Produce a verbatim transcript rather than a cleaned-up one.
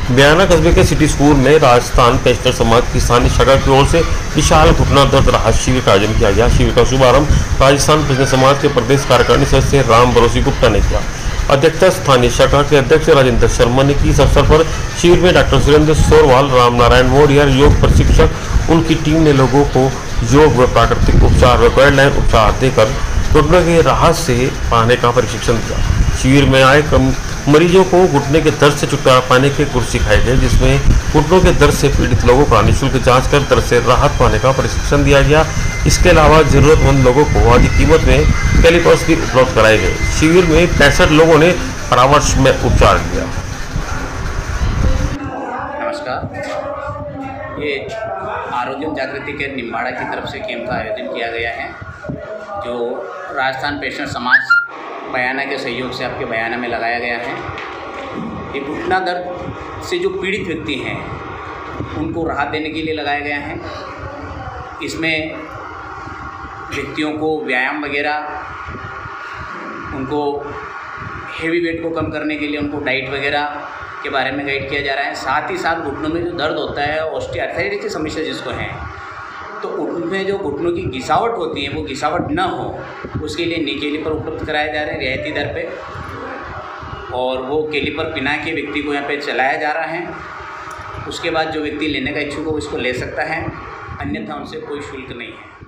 बयाना कस्बे के city school में राजस्थान पेंशनर समाज किसानी शाखा की ओर से विशाल घुटना दर्द राहत शिविर का आयोजन किया गया। शिविर का शुभारंभ राजस्थान पेंशनर समाज के प्रदेश कार्यकारिणी सदस्य राम भरोसी गुप्ता ने किया। अध्यक्षता स्थानीय शाखा के अध्यक्ष राजेंद्र शर्मा ने की। इस अवसर पर शिविर में डॉक्टर सुरेंद्र सोरवाल, राम नारायण मौर्य, योग प्रशिक्षक, उनकी टीम ने लोगों को योग व प्राकृतिक उपचार व गाइडलाइन उपचार देकर घुटनों के राहत से पाने का प्रशिक्षण दिया। शिविर में आए कम मरीजों को घुटने के दर्द से छुटकारा पाने के गुर सिखाए गए, जिसमें घुटनों के दर्द से पीड़ित लोगों का निःशुल्क जांच कर दर्द से राहत पाने का प्रशिक्षण दिया गया। इसके अलावा जरूरतमंद लोगों को आधी कीमत में कैलिपर्स भी उपलब्ध कराए गए। शिविर में पैंसठ लोगों ने परामर्श में उपचार लिया। नमस्कार, ये आरोग्य जागृति के निम्बाड़ा की तरफ से कैंप का आयोजन किया गया है, जो राजस्थान पेंशनर समाज बयाना के सहयोग से आपके बयाना में लगाया गया है। ये घुटना दर्द से जो पीड़ित व्यक्ति हैं उनको राहत देने के लिए लगाया गया है। इसमें व्यक्तियों को व्यायाम वगैरह, उनको हेवी वेट को कम करने के लिए उनको डाइट वगैरह के बारे में गाइड किया जा रहा है। साथ ही साथ घुटनों में जो दर्द होता है, ऑस्टियोआर्थराइटिस की समस्या जिसको है, तो उनमें जो घुटनों की घिसावट होती है वो घिसावट न हो, उसके लिए नी कैलिपर उपलब्ध कराए जा रहे हैं रियायती दर पे, और वो कैलिपर पिना के व्यक्ति को यहाँ पे चलाया जा रहा है। उसके बाद जो व्यक्ति लेने का इच्छुक हो इसको ले सकता है, अन्यथा उनसे कोई शुल्क नहीं है।